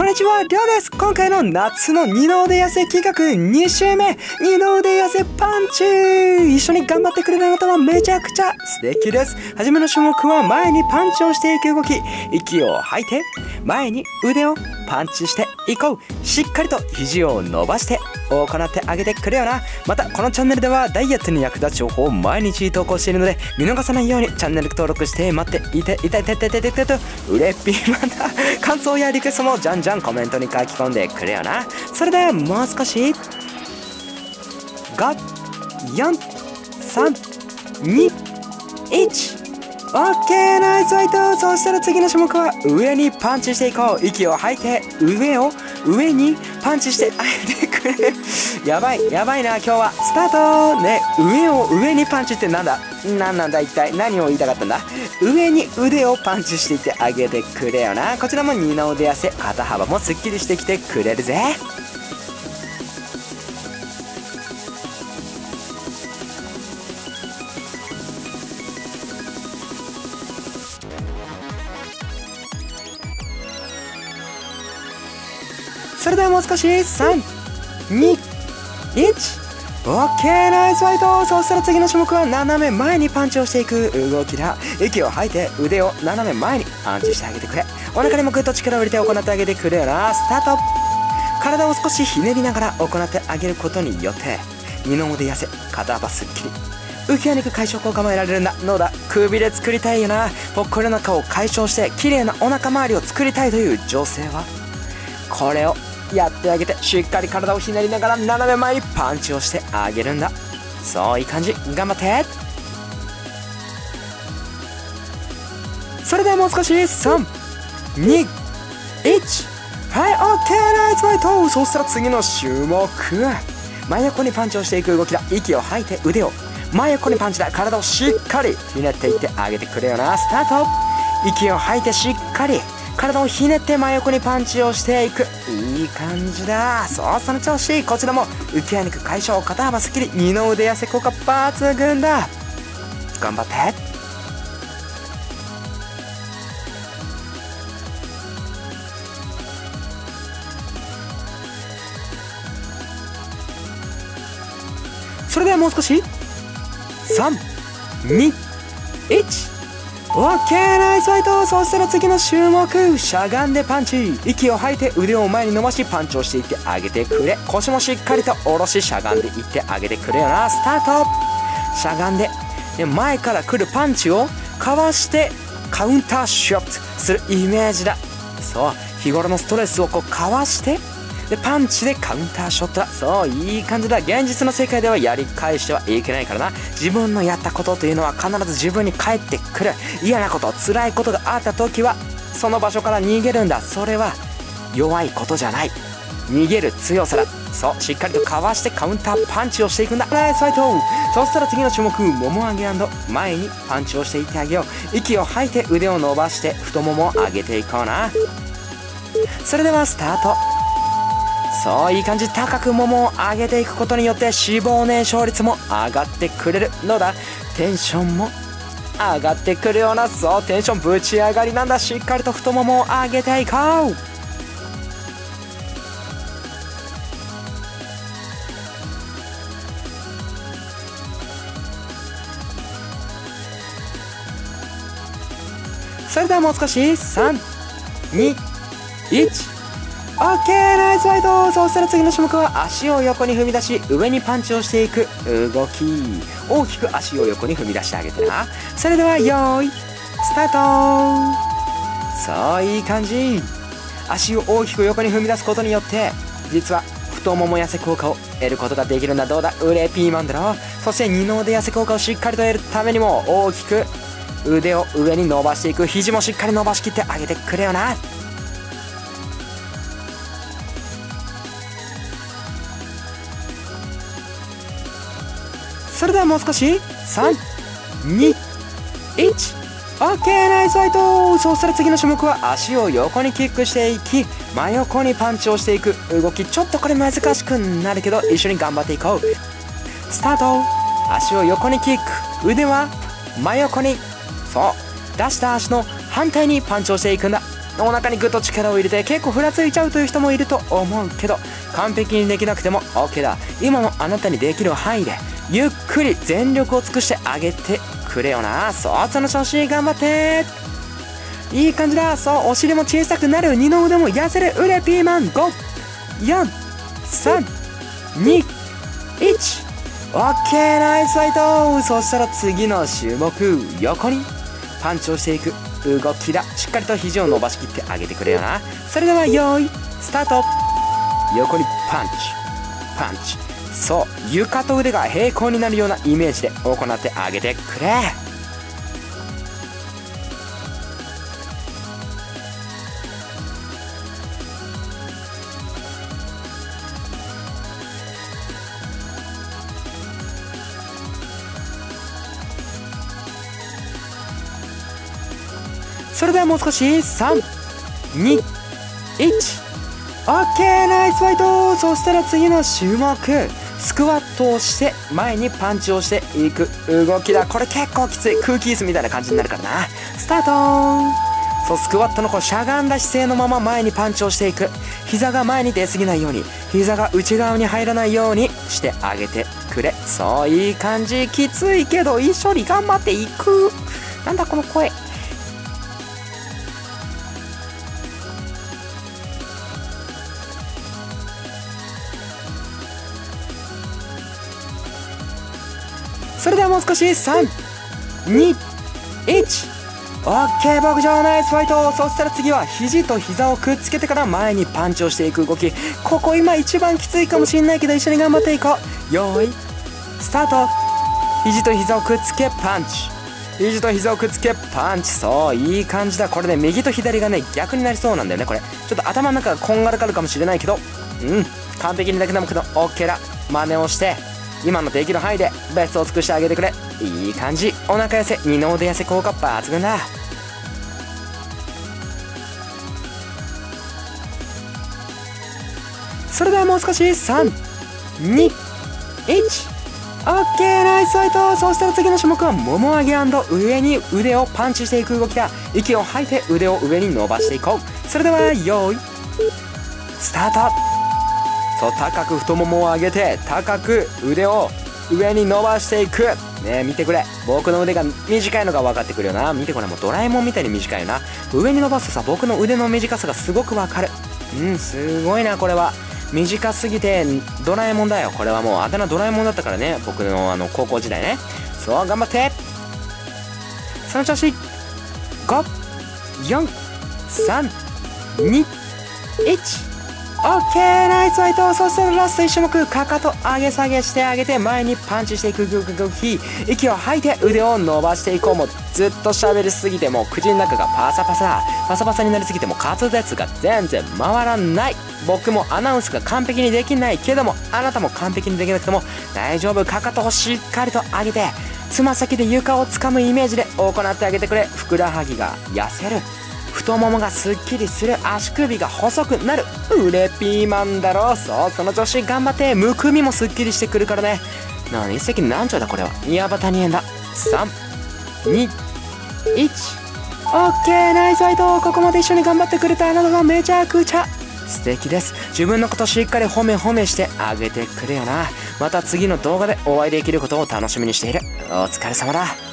んにちは、りょうです。今回の夏の二の腕痩せ企画2週目、二の腕痩せパンチ。一緒に頑張ってくれるあなたはめちゃくちゃ素敵です。初めの種目は前にパンチをしていく動き。息を吐いて前に腕をパンチしていこう。しっかりと肘を伸ばして行ってあげてくれよな。またこのチャンネルではダイエットに役立つ情報を毎日投稿しているので、見逃さないようにチャンネル登録して待っていてとうれっぴーまだ感想やリクエストもじゃんじゃんコメントに書き込んでくれよな。それではもう少し54321オッケー、ナイスファイト。そしたら次の種目は上にパンチしていこう。息を吐いて上にパンチしてあげてくれ。やばいな今日は。スタートね。上にパンチってなんだ一体何を言いたかったんだ。上に腕をパンチしていってあげてくれよな。こちらも二の腕痩せ、肩幅もすっきりしてきてくれるぜ。それではもう少し321オッケー、ナイスファイト。そうしたら次の種目は斜め前にパンチをしていく動きだ。息を吐いて腕を斜め前にパンチしてあげてくれ。お腹にもぐっと力を入れて行ってあげてくれよな。スタート。体を少しひねりながら行ってあげることによって二の腕痩せ、肩幅すっきり、浮き輪肉解消効果も得られるんだ。どうだ、くびれ作りたいよな。ぽっこりお腹を解消して綺麗なお腹周りを作りたいという女性はこれをやってあげて、しっかり体をひねりながら斜め前にパンチをしてあげるんだ。そういい感じ、頑張って。それではもう少し321はい、オッケー、ナイスファイト。そうしたら次の種目、真横にパンチをしていく動きだ。息を吐いて腕を真横にパンチだ。体をしっかりひねっていってあげてくれよな。スタート。息を吐いてしっかり体をひねって真横にパンチをしていく。いい感じだ。そう、その調子。こちらも浮き輪肉解消、肩幅すっきり、二の腕痩せ効果抜群だ。頑張って。それではもう少し321オッケー、ナイスファイト。そうしたら次の種目、しゃがんでパンチ。息を吐いて腕を前に伸ばしパンチをしていってあげてくれ。腰もしっかりと下ろししゃがんでいってあげてくれよな。スタート。しゃがんで前から来るパンチをかわしてカウンターショットするイメージだ。そう、日頃のストレスをかわしてパンチでカウンターショットだ。そう、いい感じだ。現実の世界ではやり返してはいけないからな。自分のやったことというのは必ず自分に返ってくる。嫌なこと、辛いことがあった時はその場所から逃げるんだ。それは弱いことじゃない、逃げる強さだ。そう、しっかりとかわしてカウンターパンチをしていくんだ。ナイスファイト。そしたら次の種目、もも上げ&前にパンチをしていってあげよう。息を吐いて腕を伸ばして太ももを上げていこうな。それではスタート。そう、いい感じ。高くももを上げていくことによって脂肪燃焼率も上がってくれるのだ。テンションも上がってくるような、そう、テンションぶち上がりなんだ。しっかりと太ももを上げていこう。それではもう少し321オッケー、ナイスファイト。そうしたら次の種目は足を横に踏み出し上にパンチをしていく動き。大きく足を横に踏み出してあげてな。それではよーいスタート。そう、いい感じ。足を大きく横に踏み出すことによって実は太もも痩せ効果を得ることができるんだ。どうだ、うれピーマンだろ。そして二の腕痩せ効果をしっかりと得るためにも大きく腕を上に伸ばしていく。肘もしっかり伸ばしきってあげてくれよな。それではもう少し321オッケー、ナイスファイト。そうしたら次の種目は足を横にキックしていき真横にパンチをしていく動き。ちょっとこれ難しくなるけど一緒に頑張っていこう。スタート。足を横にキック、腕は真横に。そう、出した足の反対にパンチをしていくんだ。 お腹にぐっと力を入れて結構ふらついちゃうという人もいると思うけど、完璧にできなくても OK だ。今のあなたにできる範囲でゆっくり全力を尽くしてあげてくれよな。そう、その調子、頑張って。いい感じだ。そう、お尻も小さくなる、二の腕も痩せる。腕ピーマン。5、4、3、2、1。オッケー、ナイスファイト。そしたら次の種目、横にパンチをしていく動きだ。しっかりと肘を伸ばしきってあげてくれよな。それでは用意スタート。横にパンチパンチ。そう、床と腕が平行になるようなイメージで行ってあげてくれ。それではもう少し。3、2、1。オッケー、ナイスファイト。そしたら次の種目、スクワットをして前にパンチをしていく動きだ。これ結構きつい。空気椅子みたいな感じになるからな。スタート。そう、スクワットのこうしゃがんだ姿勢のまま前にパンチをしていく。膝が前に出過ぎないように、膝が内側に入らないようにしてあげてくれ。そう、いい感じ。きついけど一緒に頑張っていく。なんだこの声。それではもう少し。3、2、1。オッケー、牧場ナイスファイト。そしたら次は肘と膝をくっつけてから前にパンチをしていく動き。ここ今一番きついかもしれないけど一緒に頑張っていこう。よーいスタート。肘と膝をくっつけパンチ。肘と膝をくっつけパンチ。そう、いい感じだ。これね、右と左がね逆になりそうなんだよね。これちょっと頭の中がこんがらがるかもしれないけど、完璧にだけでもけど OK だ。真似をして今のできる範囲でベストを尽くしてあげてくれ。いい感じ。お腹痩せ、二の腕痩せ効果抜群だ。それではもう少し。3、2、1。オッケー、ナイスファイト。そうしたら次の種目はもも上げ&上に腕をパンチしていく動きだ。息を吐いて腕を上に伸ばしていこう。それでは用意スタート。そう、高く太ももを上げて高く腕を上に伸ばしていく。ねえ、見てくれ。僕の腕が短いのが分かってくるよな。見てこれ、もうドラえもんみたいに短いよな。上に伸ばすとさ、僕の腕の短さがすごく分かる。すごいな。これは短すぎてドラえもんだよ。これはもうあだ名ドラえもんだったからね、僕の高校時代ね。そう、頑張って。その調子。5、4、3、2、1。オッケー、ナイスファイト。そしたらラスト1種目、かかと上げ下げしてあげて前にパンチしていく動き。息を吐いて腕を伸ばしていこう。もうずっと喋りすぎてもう口の中がパサパサになりすぎても滑舌が全然回らない。僕もアナウンスが完璧にできないけども、あなたも完璧にできなくても大丈夫。かかとをしっかりと上げてつま先で床をつかむイメージで行ってあげてくれ。ふくらはぎが痩せる、太ももがすっきりする、足首が細くなる。腕ピーマンだろ。そう、その調子頑張って。むくみもすっきりしてくるからね。一石何鳥だこれは。やばたにえんだ。3、2、1。オッケー、ナイスファイト。ここまで一緒に頑張ってくれたあなたがめちゃくちゃ素敵です。自分のことしっかり褒めしてあげてくれよな。また次の動画でお会いできることを楽しみにしている。お疲れ様だ。